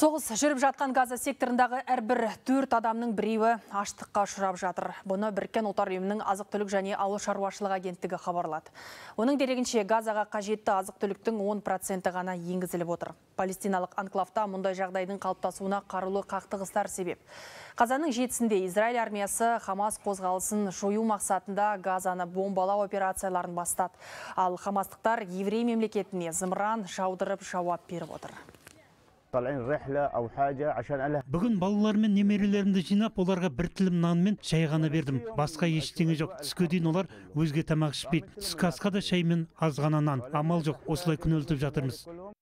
Соғыс жүріп жатқан Газа секторындағы әрбір 4 адамның біреуі аштыққа ұшырап жатыр. Бұны Біріккен Ұлттар ұйымының азық-түлік және ауыл шаруашылығы агенттігі хабарлады. Оның дерегінше Газаға қажетті азық-түліктің 10% ғана енгізіліп отыр. Палестиналық анклавта мұндай жағдайдың қалыптасуына қарулы қақтығыстар себеп. Қазанның 7-сінде Израиль армиясы Хамас қозғалысын жою мақсатында Газаны бомбалау операцияларын бастады. Ал хамастықтар еврей мемлекетіне зымыран жаудырып жауап беріп отыр. Бүгін балалар мен немерелерімді жинап, оларға бір тілім нан мен шай ғана бердім. Басқа ештеңе жоқ. Түске дейін олар өзге тамақ ішпейді. Түскі асқа да шай мен аз ғана нан. Амал жоқ, осылай күнелтіп жатырмыз.